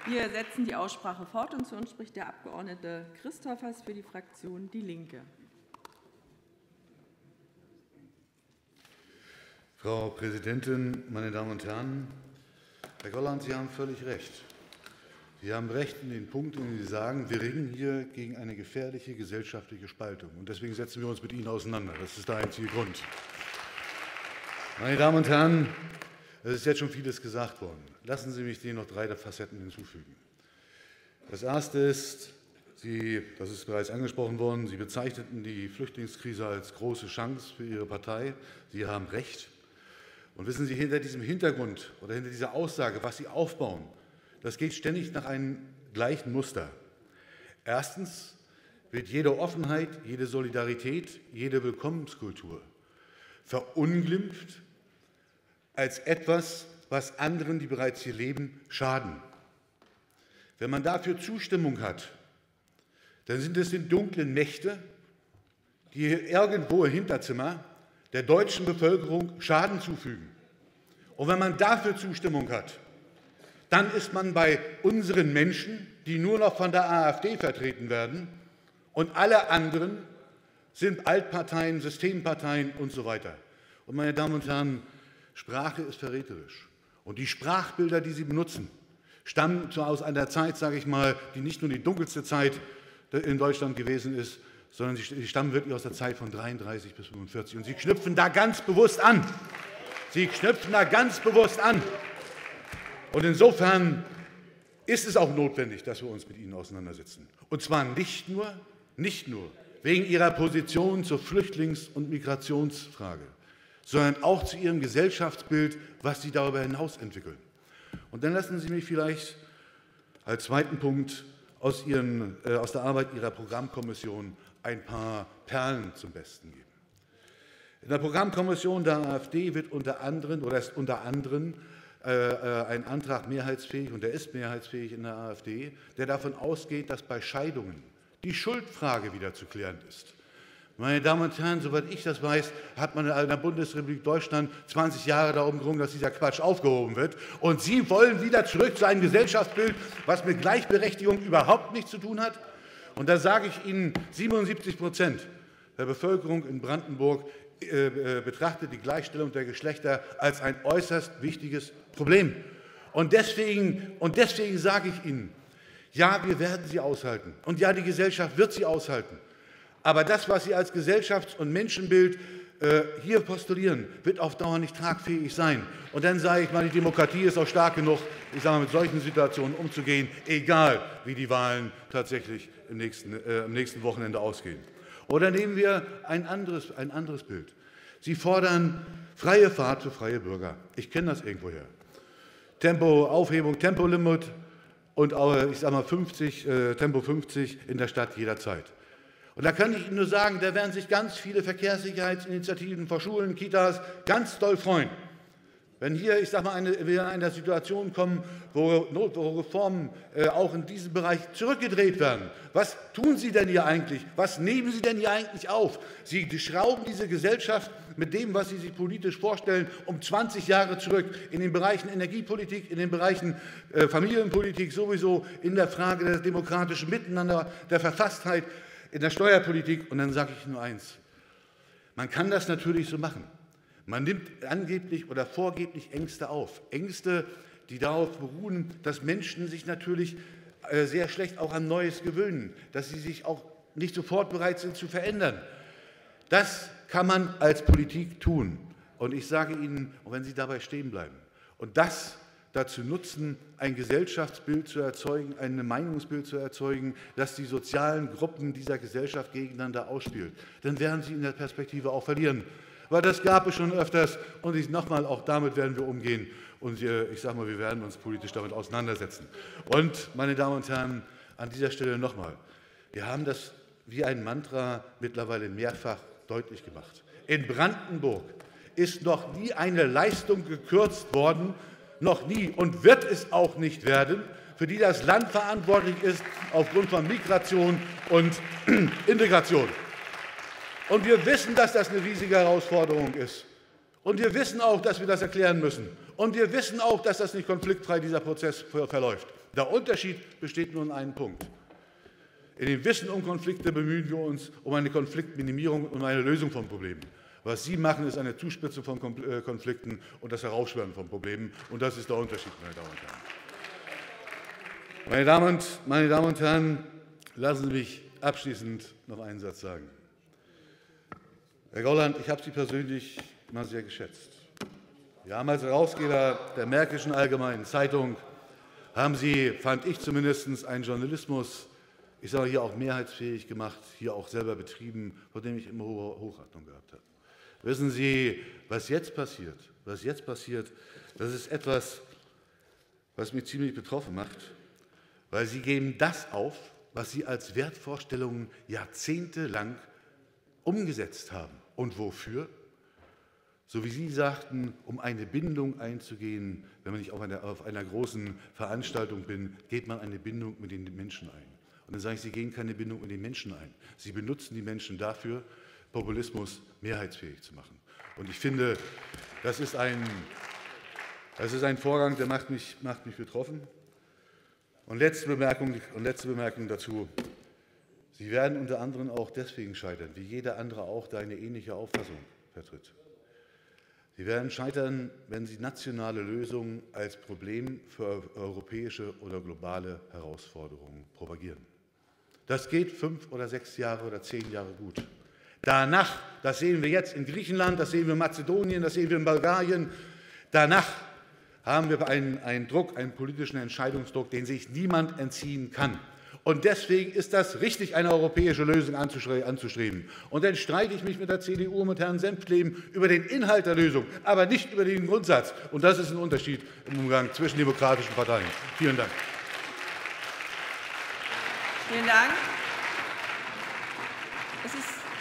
Wir setzen die Aussprache fort und zu uns spricht der Abgeordnete Christophers für die Fraktion Die Linke. Frau Präsidentin, meine Damen und Herren! Herr Golland, Sie haben völlig recht. Sie haben recht in den Punkt, in dem Sie sagen, wir ringen hier gegen eine gefährliche gesellschaftliche Spaltung. Und deswegen setzen wir uns mit Ihnen auseinander. Das ist der einzige Grund. Meine Damen und Herren, es ist jetzt schon vieles gesagt worden. Lassen Sie mich denen noch 3 Facetten hinzufügen. Das Erste ist, das ist bereits angesprochen worden, Sie bezeichneten die Flüchtlingskrise als große Chance für Ihre Partei. Sie haben recht. Und wissen Sie, hinter diesem Hintergrund oder hinter dieser Aussage, was Sie aufbauen, das geht ständig nach einem gleichen Muster. Erstens wird jede Offenheit, jede Solidarität, jede Willkommenskultur verunglimpft als etwas, was anderen, die bereits hier leben, schaden. Wenn man dafür Zustimmung hat, dann sind es die dunklen Mächte, die irgendwo im Hinterzimmer der deutschen Bevölkerung Schaden zufügen. Und wenn man dafür Zustimmung hat, dann ist man bei unseren Menschen, die nur noch von der AfD vertreten werden, und alle anderen sind Altparteien, Systemparteien und so weiter. Und meine Damen und Herren, Sprache ist verräterisch. Und die Sprachbilder, die Sie benutzen, stammen aus einer Zeit, sage ich mal, die nicht nur die dunkelste Zeit in Deutschland gewesen ist, sondern sie stammen wirklich aus der Zeit von 33 bis 45. Und Sie knüpfen da ganz bewusst an. Sie knüpfen da ganz bewusst an. Und insofern ist es auch notwendig, dass wir uns mit Ihnen auseinandersetzen. Und zwar nicht nur wegen Ihrer Position zur Flüchtlings- und Migrationsfrage, sondern auch zu Ihrem Gesellschaftsbild, was Sie darüber hinaus entwickeln. Und dann lassen Sie mich vielleicht als zweiten Punkt aus der Arbeit Ihrer Programmkommission ein paar Perlen zum Besten geben. In der Programmkommission der AfD ist unter anderem ein Antrag mehrheitsfähig, und der ist mehrheitsfähig in der AfD, der davon ausgeht, dass bei Scheidungen die Schuldfrage wieder zu klären ist. Meine Damen und Herren, soweit ich das weiß, hat man in der Bundesrepublik Deutschland 20 Jahre darum gerungen, dass dieser Quatsch aufgehoben wird. Und Sie wollen wieder zurück zu einem Gesellschaftsbild, was mit Gleichberechtigung überhaupt nichts zu tun hat? Und da sage ich Ihnen, 77% der Bevölkerung in Brandenburg betrachtet die Gleichstellung der Geschlechter als ein äußerst wichtiges Problem. Und deswegen sage ich Ihnen, ja, wir werden sie aushalten. Und ja, die Gesellschaft wird sie aushalten. Aber das, was Sie als Gesellschafts- und Menschenbild hier postulieren, wird auf Dauer nicht tragfähig sein. Und dann sage ich mal, die Demokratie ist auch stark genug, ich sage mal, mit solchen Situationen umzugehen, egal wie die Wahlen tatsächlich am nächsten Wochenende ausgehen. Oder nehmen wir ein anderes Bild. Sie fordern freie Fahrt für freie Bürger. Ich kenne das irgendwoher. Aufhebung, Tempolimit und ich sage mal Tempo 50 in der Stadt jederzeit. Und da kann ich Ihnen nur sagen, da werden sich ganz viele Verkehrssicherheitsinitiativen vor Schulen, Kitas ganz doll freuen. Wenn hier, ich sage mal, wir in eine Situation kommen, wo Reformen auch in diesem Bereich zurückgedreht werden. Was tun Sie denn hier eigentlich? Was nehmen Sie denn hier eigentlich auf? Sie schrauben diese Gesellschaft mit dem, was Sie sich politisch vorstellen, um 20 Jahre zurück in den Bereichen Energiepolitik, in den Bereichen Familienpolitik, sowieso in der Frage des demokratischen Miteinander, der Verfasstheit, in der Steuerpolitik. Und dann sage ich nur eins: Man kann das natürlich so machen. Man nimmt angeblich oder vorgeblich Ängste auf. Ängste, die darauf beruhen, dass Menschen sich natürlich sehr schlecht auch an Neues gewöhnen, dass sie sich auch nicht sofort bereit sind zu verändern. Das kann man als Politik tun. Und ich sage Ihnen, wenn Sie dabei stehen bleiben und das dazu nutzen, ein Gesellschaftsbild zu erzeugen, ein Meinungsbild zu erzeugen, das die sozialen Gruppen dieser Gesellschaft gegeneinander ausspielt, dann werden Sie in der Perspektive auch verlieren. Weil das gab es schon öfters, und nochmal, auch damit werden wir umgehen. Und ich sage mal, wir werden uns politisch damit auseinandersetzen. Und, meine Damen und Herren, an dieser Stelle nochmal: Wir haben das wie ein Mantra mittlerweile mehrfach deutlich gemacht. In Brandenburg ist noch nie eine Leistung gekürzt worden, noch nie, und wird es auch nicht werden, für die das Land verantwortlich ist aufgrund von Migration und Integration. Und wir wissen, dass das eine riesige Herausforderung ist. Und wir wissen auch, dass wir das erklären müssen. Und wir wissen auch, dass das nicht konfliktfrei dieser Prozess verläuft. Der Unterschied besteht nur in einem Punkt. In dem Wissen um Konflikte bemühen wir uns um eine Konfliktminimierung und eine Lösung von Problemen. Was Sie machen, ist eine Zuspitzung von Konflikten und das Herausschwören von Problemen. Und das ist der Unterschied, meine Damen und Herren. Meine Damen und Herren, lassen Sie mich abschließend noch einen Satz sagen. Herr Gauland, ich habe Sie persönlich immer sehr geschätzt. Wir haben als Herausgeber der Märkischen Allgemeinen Zeitung, haben Sie, fand ich zumindest, einen Journalismus, ich sage hier auch mehrheitsfähig gemacht, hier auch selber betrieben, vor dem ich immer hohe Hochachtung gehabt habe. Wissen Sie, was jetzt passiert, das ist etwas, was mich ziemlich betroffen macht, weil Sie geben das auf, was Sie als Wertvorstellungen jahrzehntelang umgesetzt haben. Und wofür? So wie Sie sagten, um eine Bindung einzugehen, wenn man nicht auf einer großen Veranstaltung bin, geht man eine Bindung mit den Menschen ein. Und dann sage ich, Sie gehen keine Bindung mit den Menschen ein. Sie benutzen die Menschen dafür, Populismus mehrheitsfähig zu machen. Und ich finde, das ist ein Vorgang, der macht mich betroffen. Und letzte Bemerkung dazu. Sie werden unter anderem auch deswegen scheitern, wie jeder andere auch, der eine ähnliche Auffassung vertritt. Sie werden scheitern, wenn Sie nationale Lösungen als Problem für europäische oder globale Herausforderungen propagieren. Das geht 5 oder 6 Jahre oder 10 Jahre gut. Danach, das sehen wir jetzt in Griechenland, das sehen wir in Mazedonien, das sehen wir in Bulgarien, danach haben wir einen Druck, einen politischen Entscheidungsdruck, den sich niemand entziehen kann. Und deswegen ist das richtig, eine europäische Lösung anzustreben. Und dann streite ich mich mit der CDU und mit Herrn Senftleben über den Inhalt der Lösung, aber nicht über den Grundsatz. Und das ist ein Unterschied im Umgang zwischen demokratischen Parteien. Vielen Dank. Vielen Dank. Es ist